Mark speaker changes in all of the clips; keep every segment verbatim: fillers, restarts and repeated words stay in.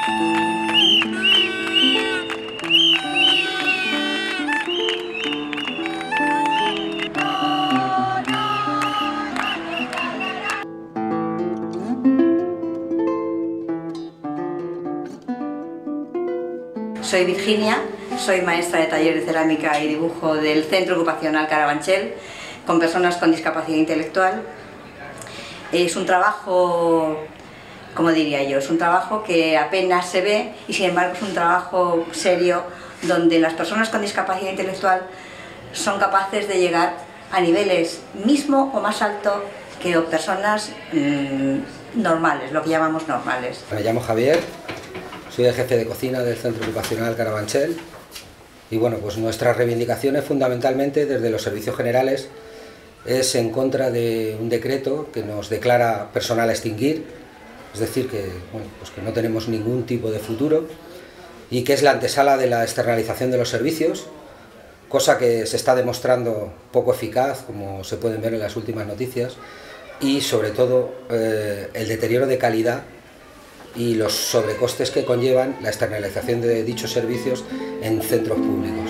Speaker 1: Soy Virginia, soy maestra de taller de cerámica y dibujo del Centro Ocupacional Carabanchel con personas con discapacidad intelectual. Es un trabajo, como diría yo, es un trabajo que apenas se ve y sin embargo es un trabajo serio donde las personas con discapacidad intelectual son capaces de llegar a niveles mismo o más alto que personas mmm, normales, lo que llamamos normales.
Speaker 2: Me llamo Javier. Soy el jefe de cocina del Centro Ocupacional Carabanchel y bueno, pues nuestras reivindicaciones fundamentalmente desde los servicios generales es en contra de un decreto que nos declara personal a extinguir, es decir, que, bueno, pues que no tenemos ningún tipo de futuro y que es la antesala de la externalización de los servicios, cosa que se está demostrando poco eficaz, como se pueden ver en las últimas noticias, y sobre todo eh, el deterioro de calidad y los sobrecostes que conllevan la externalización de dichos servicios en centros públicos.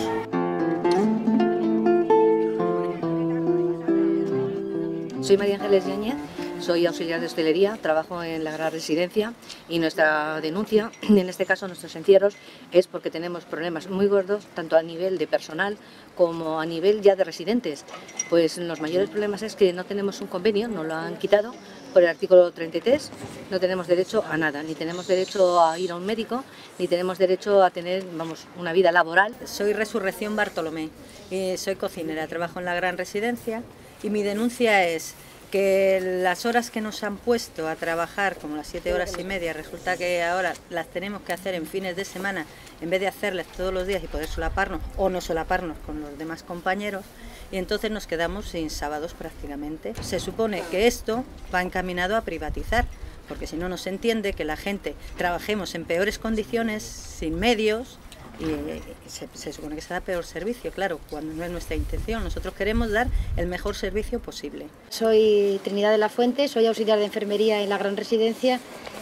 Speaker 3: Soy María Ángeles Yáñez, soy auxiliar de hostelería, trabajo en la Gran Residencia y nuestra denuncia, en este caso nuestros encierros, es porque tenemos problemas muy gordos, tanto a nivel de personal como a nivel ya de residentes. Pues los mayores problemas es que no tenemos un convenio, nos lo han quitado por el artículo treinta y tres, no tenemos derecho a nada, ni tenemos derecho a ir a un médico, ni tenemos derecho a tener, vamos, una vida laboral.
Speaker 4: Soy Resurrección Bartolomé, y soy cocinera, trabajo en la Gran Residencia y mi denuncia es que las horas que nos han puesto a trabajar, como las siete horas y media, resulta que ahora las tenemos que hacer en fines de semana en vez de hacerlas todos los días y poder solaparnos o no solaparnos con los demás compañeros, y entonces nos quedamos sin sábados prácticamente. Se supone que esto va encaminado a privatizar, porque si no, no se entiende que la gente trabajemos en peores condiciones, sin medios, y se, se supone que se da peor servicio, claro, cuando no es nuestra intención. Nosotros queremos dar el mejor servicio posible.
Speaker 5: Soy Trinidad de la Fuente, soy auxiliar de enfermería en la Gran Residencia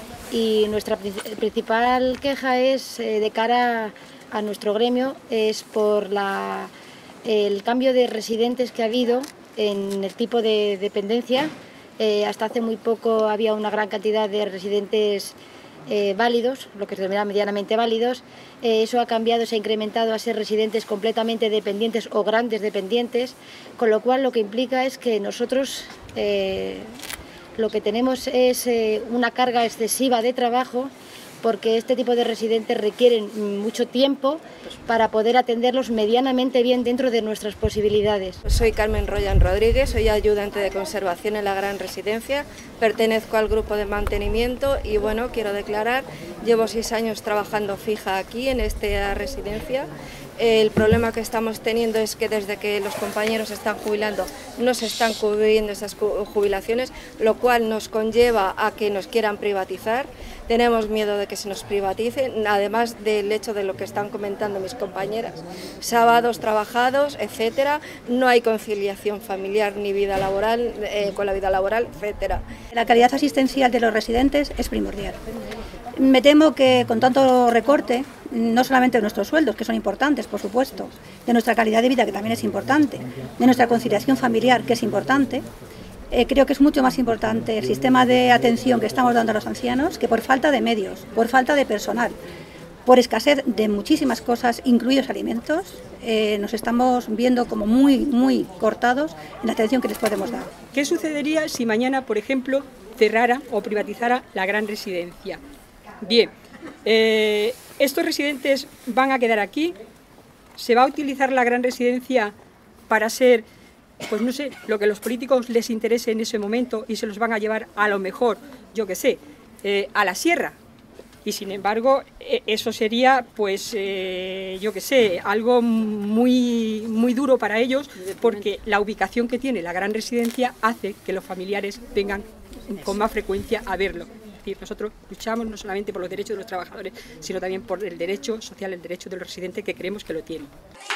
Speaker 5: y nuestra principal queja es eh, de cara a nuestro gremio, es por la, el cambio de residentes que ha habido en el tipo de dependencia. Eh, hasta hace muy poco había una gran cantidad de residentes Eh, válidos, lo que se denomina medianamente válidos. Eh, eso ha cambiado, se ha incrementado a ser residentes completamente dependientes o grandes dependientes, con lo cual lo que implica es que nosotros eh, lo que tenemos es eh, una carga excesiva de trabajo, porque este tipo de residentes requieren mucho tiempo para poder atenderlos medianamente bien dentro de nuestras posibilidades.
Speaker 6: Soy Carmen Royan Rodríguez, soy ayudante de conservación en la Gran Residencia, pertenezco al grupo de mantenimiento y bueno, quiero declarar, llevo seis años trabajando fija aquí en esta residencia. El problema que estamos teniendo es que desde que los compañeros se están jubilando no se están cubriendo esas jubilaciones, lo cual nos conlleva a que nos quieran privatizar. Tenemos miedo de que se nos privaticen, además del hecho de lo que están comentando mis compañeras, sábados trabajados, etcétera. No hay conciliación familiar ni vida laboral, eh, con la vida laboral, etcétera.
Speaker 7: La calidad asistencial de los residentes es primordial. Me temo que con tanto recorte, no solamente de nuestros sueldos, que son importantes, por supuesto, de nuestra calidad de vida, que también es importante, de nuestra conciliación familiar, que es importante, eh, creo que es mucho más importante el sistema de atención que estamos dando a los ancianos, que por falta de medios, por falta de personal, por escasez de muchísimas cosas, incluidos alimentos, eh, nos estamos viendo como muy, muy cortados en la atención que les podemos dar.
Speaker 8: ¿Qué sucedería si mañana, por ejemplo, cerrara o privatizara la Gran Residencia? Bien, eh, estos residentes van a quedar aquí, se va a utilizar la Gran Residencia para ser, pues no sé, lo que a los políticos les interese en ese momento y se los van a llevar a lo mejor, yo qué sé, eh, a la sierra. Y sin embargo, eh, eso sería, pues, eh, yo qué sé, algo muy, muy duro para ellos, porque la ubicación que tiene la Gran Residencia hace que los familiares vengan con más frecuencia a verlo. Es decir, nosotros luchamos no solamente por los derechos de los trabajadores, sino también por el derecho social, el derecho de los residentes, que creemos que lo tienen.